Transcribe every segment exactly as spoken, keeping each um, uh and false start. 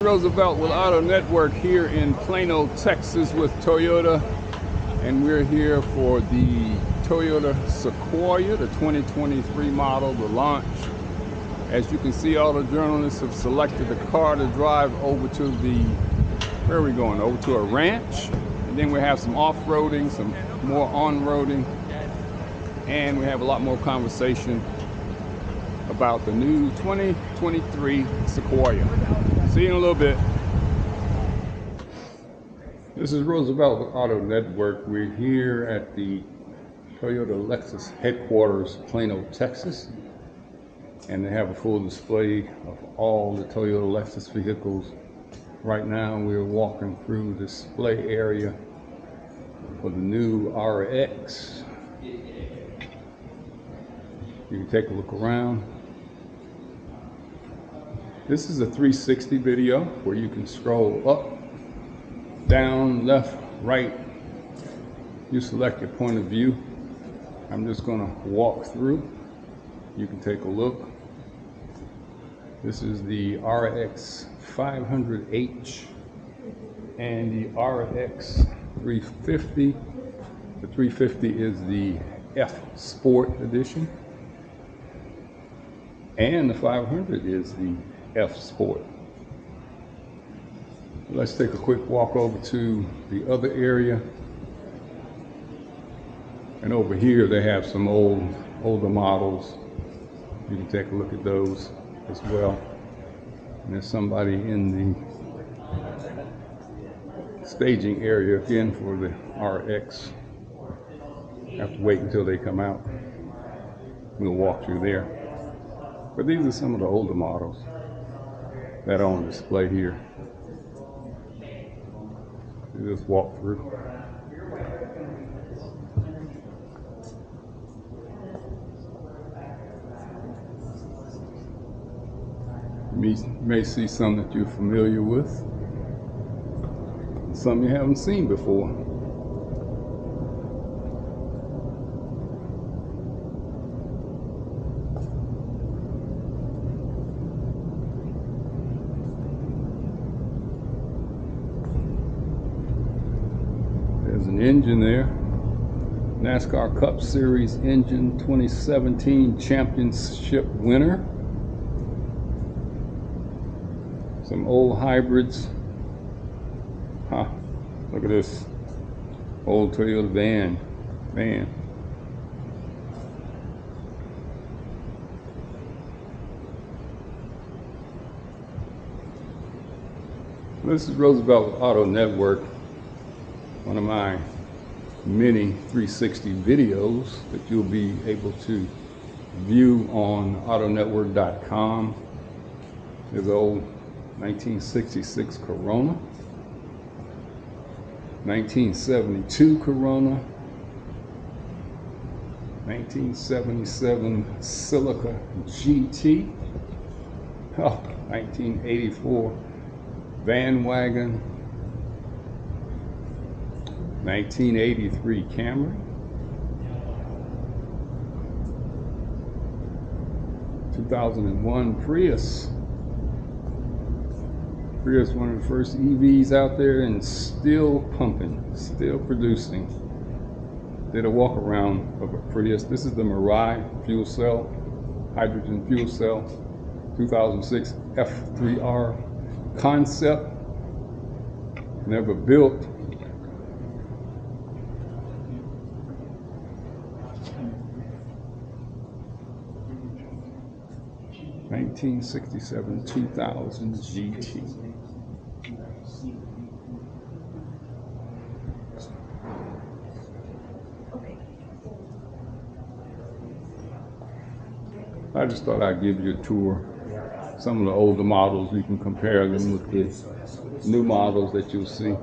Roosevelt with Auto Network here in Plano, Texas with Toyota, and we're here for the Toyota Sequoia, the twenty twenty-three model, the launch. As you can see, all the journalists have selected the car to drive over to the, where are we going? Over to a ranch, and then we have some off-roading, some more on-roading, and we have a lot more conversation about the new twenty twenty-three Sequoia. See you in a little bit. This is Roosevelt with Auto Network. We're here at the Toyota Lexus headquarters, Plano, Texas. And they have a full display of all the Toyota Lexus vehicles. Right now we're walking through the display area for the new R X. You can take a look around. This is a three sixty video where you can scroll up, down, left, right. You select your point of view. I'm just going to walk through. You can take a look. This is the R X five hundred H and the R X three fifty. The three fifty is the F Sport edition, and the five hundred is the F Sport. Let's take a quick walk over to the other area. And over here they have some old, older models. You can take a look at those as well. And there's somebody in the staging area again for the R X. Have to wait until they come out. We'll walk through there. But these are some of the older models that are on display here. You just walk through. You may see some that you're familiar with, some you haven't seen before. There's an engine there, NASCAR Cup Series engine, twenty seventeen championship winner. Some old hybrids. Huh, look at this old Toyota van, van. This is Roosevelt with Auto Network, one of my many three sixty videos that you'll be able to view on auto network dot com. There's an old nineteen sixty-six Corolla, nineteen seventy-two Corolla, nineteen seventy-seven Celica G T, oh, nineteen eighty-four Van Wagon, nineteen eighty-three Camry, two thousand one Prius. Prius, one of the first E Vs out there and still pumping, still producing. Did a walk around of a Prius. This is the Mirai fuel cell, hydrogen fuel cell, two thousand six F three R concept, never built. nineteen sixty-seven two thousand G T. I just thought I'd give you a tour. Some of the older models, you can compare them with the new models that you'll see.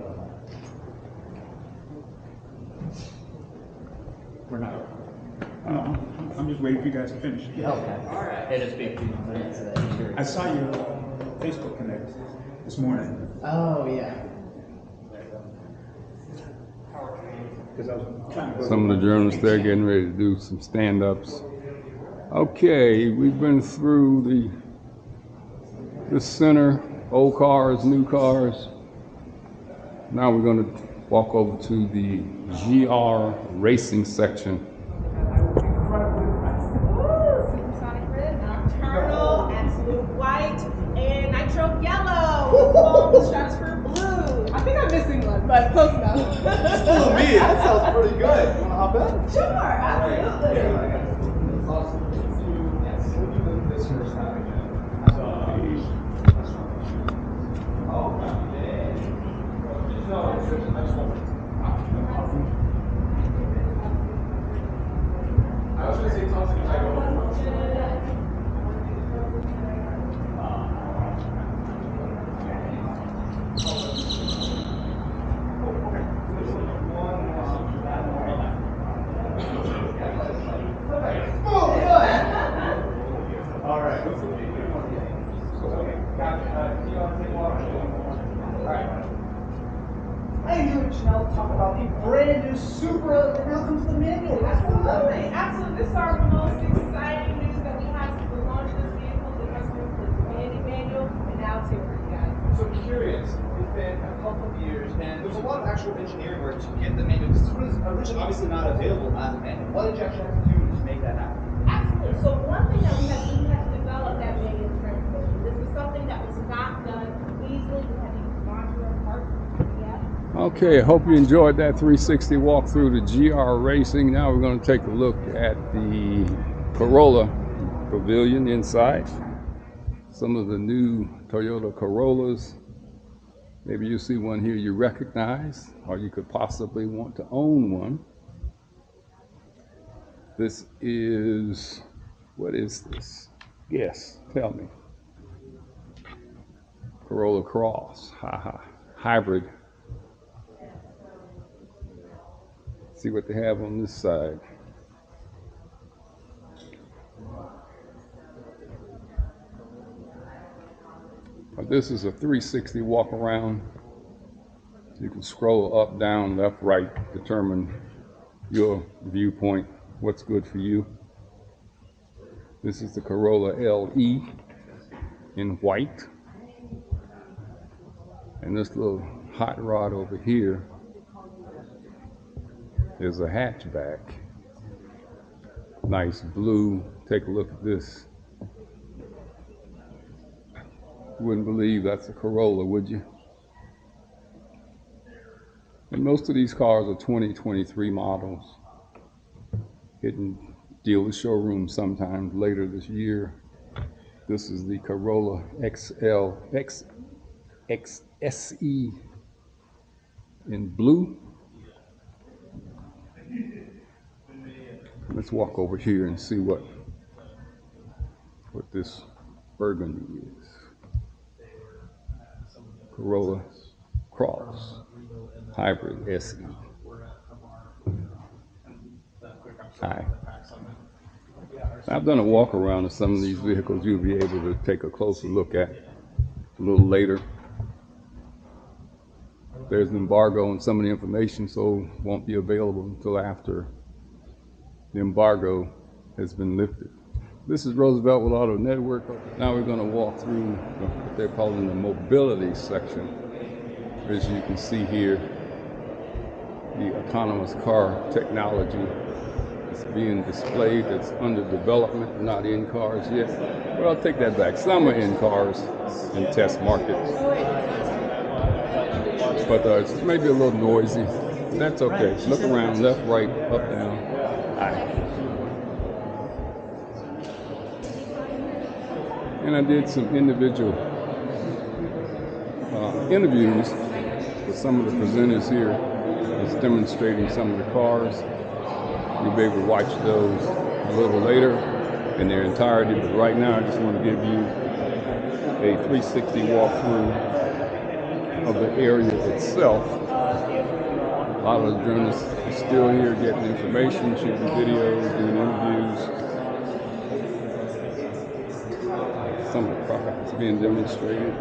We're not. Uh, I'm just waiting for you guys to finish. Okay. All right. It'll just be a few minutes. Uh, I saw your Facebook Connect this morning. oh, yeah. Because I was trying to go Some of the journalists there getting ready to do some stand-ups. Okay, we've been through the the center old cars, new cars. Now we're going to walk over to the G R racing section. Nocturnal, absolute white, and nitro yellow with foam stratosphere blue. I think I'm missing one, but close enough. Oh, me, that sounds pretty good. You want to hop in? Sure, absolutely. Hey, you and Chanel talk about the brand new Supra, and now comes the manual. Absolutely, absolutely. This is our most exciting news that we have since the launch of this vehicle. The customer put the handy manual, and now it's here for you guys. So curious, it's been a couple of years, and there's a lot of actual engineering work to get the manual. This was originally obviously not available as a manual. What did you actually have to do to make that happen? Absolutely. So one thing that we had to do, we had to develop that manual transmission. This was something that was not done easily. We had to use modular parts. Yeah. Okay, I hope you enjoyed that three sixty walkthrough to G R Racing. Now we're going to take a look at the Corolla pavilion inside. Some of the new Toyota Corollas. Maybe you see one here you recognize, or you could possibly want to own one. This is, what is this? Yes, tell me. Corolla Cross, haha, hybrid. See what they have on this side. This is a three sixty walk around. You can scroll up, down, left, right, determine your viewpoint, what's good for you. This is the Corolla L E in white. And this little hot rod over here is a hatchback. Nice blue. Take a look at this. You wouldn't believe that's a Corolla, would you? And most of these cars are twenty twenty-three models. Hitting dealer showrooms sometime later this year. This is the Corolla X L X X S E in blue. Let's walk over here and see what what this burgundy is. Corolla Cross Hybrid S E. Hi. I've done a walk around of some of these vehicles you'll be able to take a closer look at a little later. There's an embargo on some of the information, so it won't be available until after the embargo has been lifted. This is Roosevelt with Auto Network. Now we're going to walk through what they're calling the mobility section. As you can see here, the autonomous car technology is being displayed. It's under development, not in cars yet. Well, I'll take that back. Some are in cars in test markets. But uh, it's maybe a little noisy. That's okay. Look around, left, right, up, down. Aye. And I did some individual uh, interviews with some of the presenters here, just demonstrating some of the cars. You'll be able to watch those a little later in their entirety, but right now I just want to give you a three sixty walkthrough of the area itself. A lot of the journalists are still here getting information, shooting videos, doing interviews. Some of the products being demonstrated.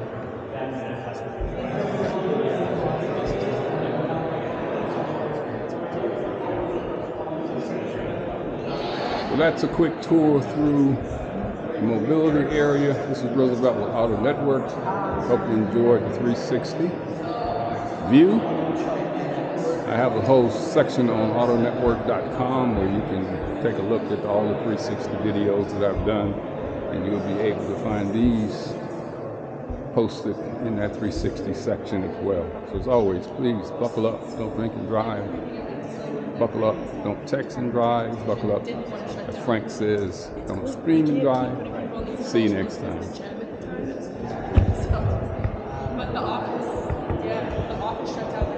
Well, that's a quick tour through mobility area. This is Roosevelt with Auto Network. Hope you enjoyed the three sixty view. I have a whole section on auto network dot com where you can take a look at all the three sixty videos that I've done, and you'll be able to find these posted in that three sixty section as well. So as always, please buckle up, don't drink and drive. Buckle up, don't text and drive. Buckle up, as Frank says, don't scream and drive. See you next time. But the office, yeah, the office shuts out.